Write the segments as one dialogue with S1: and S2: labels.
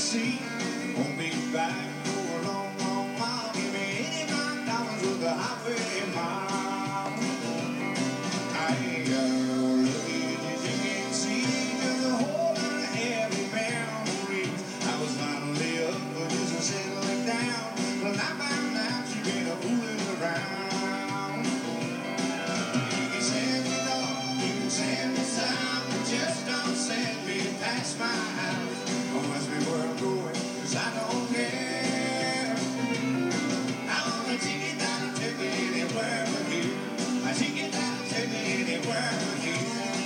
S1: see. Won't be back for a long, long while. Give me $85 with the highway mile. I ain't got no luggage as you can see. Just a whole lot of heavy memories. I was finally up, but just settling down. Well, I found out you been a fooling around. You can send me north, you can send me south, but just don't send me past my house. Oh, ask me where I'm going, 'cause I don't care. I want a ticket that'll take me anywhere but here. A ticket that'll take me anywhere but here.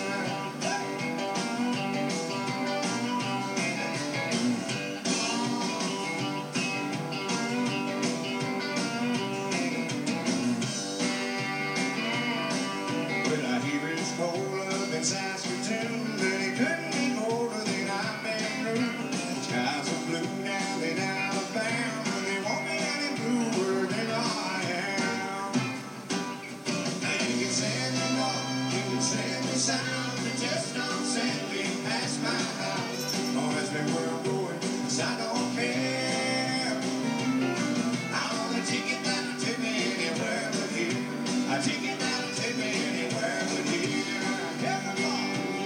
S1: Well, I hear it's cold up in Saskatoon, but it couldn't be colder than I've been through. Skies are blue now, they're out of bound, but they won't be any bluer than I am. Now you can send me north, you can send me south, but just don't send me past my house. Oh, ask me where I'm going, 'cause I don't care. I want a ticket that'll take me anywhere but here. A ticket that'll take me anywhere but here. Yeah, come on.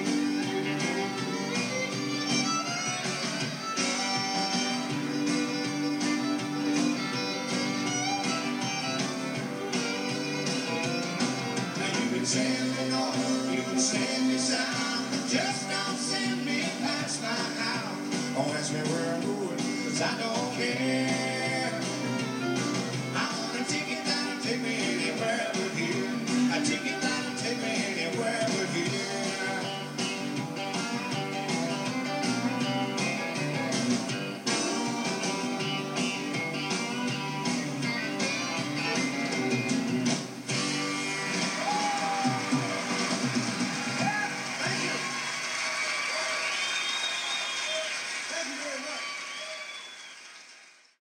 S1: Now you can send me north, you can send me south, but just don't send me past my house. Oh, ask me where I'm going, 'cause I don't care.